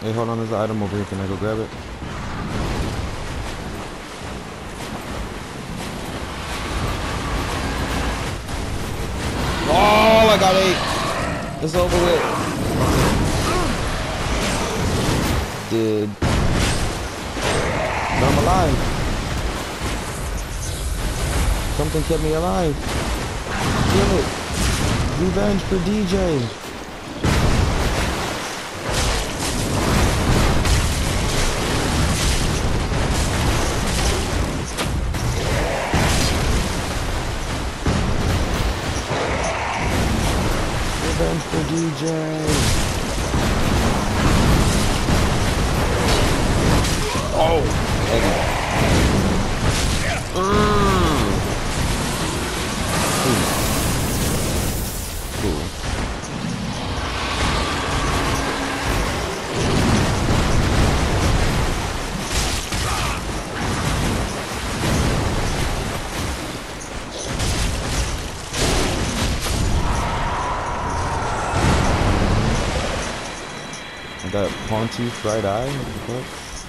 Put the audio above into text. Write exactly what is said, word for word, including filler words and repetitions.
Hey, hold on, there's an item over here. Can I go grab it? Oh, I got eight. It's over with. Dude. But I'm alive. Something kept me alive. Kill it. Revenge for D J. Revenge for D J. Oh! Mm. Cool. Cool. I got Pontiff right eye. What the fuck?